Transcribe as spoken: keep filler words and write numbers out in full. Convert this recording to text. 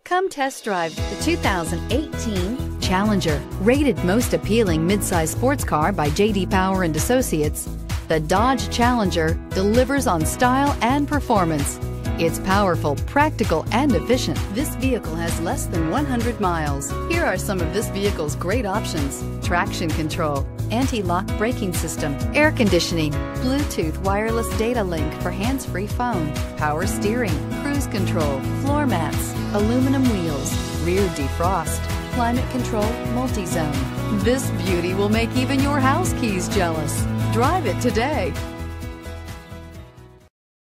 Come test drive the two thousand eighteen Challenger. Rated most appealing midsize sports car by J D Power and Associates, the Dodge Challenger delivers on style and performance. It's powerful, practical, and efficient. This vehicle has less than one hundred miles. Here are some of this vehicle's great options: traction control, anti-lock braking system, air conditioning, Bluetooth wireless data link for hands-free phone, power steering, cruise control, floor mats, aluminum wheels, rear defrost, climate control, multi-zone. This beauty will make even your house keys jealous. Drive it today.